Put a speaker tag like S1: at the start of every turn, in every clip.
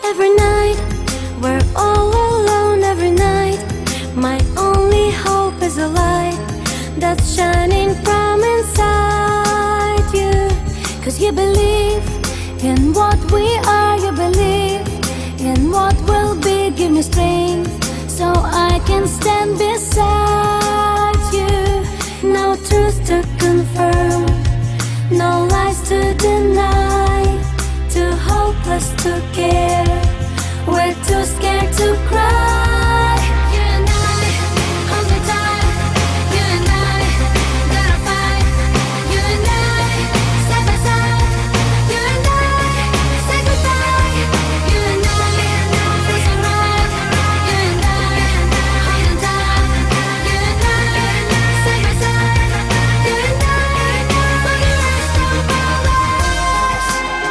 S1: Every night, we're all alone every night. My only hope is a light that's shining from inside you. Cause you believe in what we are, you believe in what will be. Give me strength so I can stand beside you. No truth to confirm, no lies to deny, too hopeless to care, we're too scared to cry. You and I, hold me tight. You and I, gotta fight. You and I, side by side. You and I, say goodbye. You and I, face on right. You and I, hold tight. You and I, side by side. You and I, for the rest of our lives.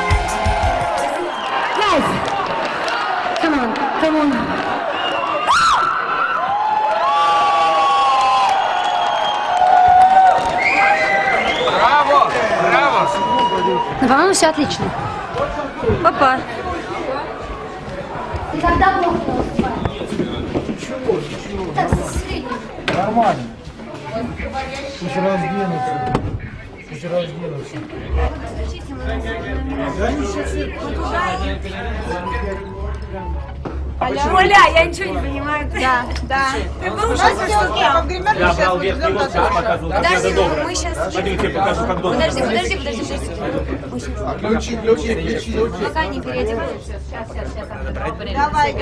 S1: Guys, come on, come on.
S2: Браво! Браво!
S1: Ну, по-моему, все отлично. Папа. Ты когда плохо так, средний.
S3: Нормально. Пусть разденутся. Пусть разденутся.
S4: Оля, я ничего не понимаю. Да, да. Ты был ужасен, что там.
S5: Я брал верхний лоб, сейчас показывал, как
S4: Подожди,
S5: надо доброе.
S4: мы сейчас...
S5: Пойдем, я тебе покажу, как доброе.
S4: Подожди.
S3: Ключи.
S4: Пока не переодеваешься. Сейчас. Давай.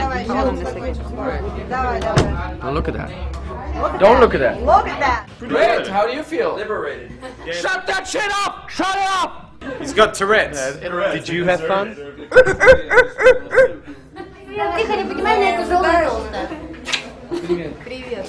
S2: Don't look at that. Don't look at that.
S4: Look at that.
S2: Great, how do you feel?
S5: Liberated.
S2: Shut that shit up! Shut it up!
S5: He's got Tourette's. Did you have fun?
S1: Тихо, не поднимай на эту желтую толстую.
S6: Привет.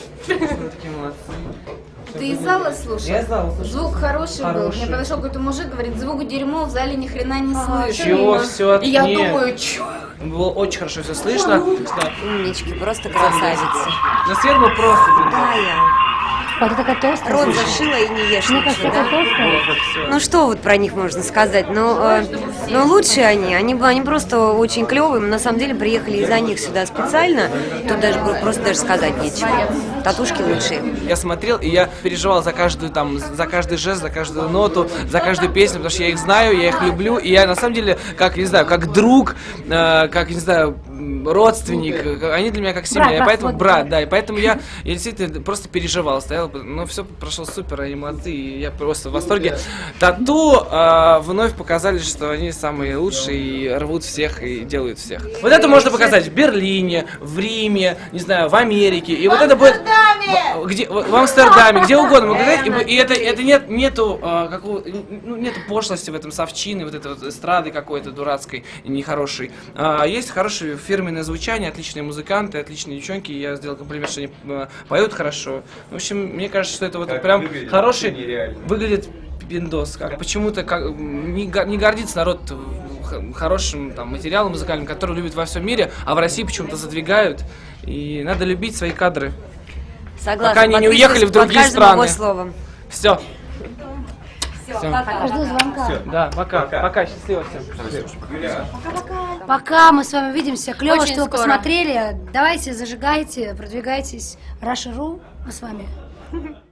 S6: Ты из зала слушал?
S3: Я зал слушал.
S6: Звук хороший был. Мне подошел какой-то мужик, говорит, звук дерьмо, в зале ни хрена не слышно.
S3: Чего? Все
S6: И я
S3: нет.
S6: думаю, чё?
S3: Было очень хорошо все слышно.
S4: Умнички, просто красавицы.
S3: На свет был просто.
S1: Вот это такая толстая.
S4: Рот зашила и не ешь
S1: Мне кажется,
S4: ничего,
S1: это
S4: да?
S1: толстая.
S4: Ну что вот про них можно сказать? Но лучшие они просто очень клевые. Мы на самом деле приехали из-за них сюда специально. Тут даже просто сказать нечего. Татушки лучшие.
S3: Я смотрел, и я переживал за каждую за каждый жест, за каждую ноту, за каждую песню, потому что я их знаю, я их люблю, и я на самом деле, как, не знаю, как друг, как, не знаю, родственник, они для меня как семья, и поэтому брат, да, и поэтому я действительно просто переживал, стоял, но все прошло супер, они молодцы, и я просто в восторге. Тату вновь показали, что они самые лучшие, и рвут всех, и делают всех. Вот это можно показать в Берлине, в Риме, не знаю, в Америке, и вот это будет... в Амстердаме, где угодно, и это нету пошлости в этом, совчины, вот этой вот эстрады какой-то дурацкой, нехорошей. Есть хорошее фирменное звучание, отличные музыканты, отличные девчонки, я сделал комплимент, что они поют хорошо. В общем, мне кажется, что это вот прям хороший, выглядит пиндос, как почему-то не гордится народ хорошим там материалом музыкальным, который любит во всем мире, а в России почему-то задвигают, и надо любить свои кадры.
S4: Согласна.
S3: Пока они не уехали в другие страны. Все.
S1: Пока. Жду звонка.
S3: Да, пока, счастливо всем.
S1: Пока мы с вами увидимся. Клево,
S6: Очень
S1: что вы
S6: скоро.
S1: посмотрели. Давайте, зажигайте, продвигайтесь. Russia.ru. Мы с вами.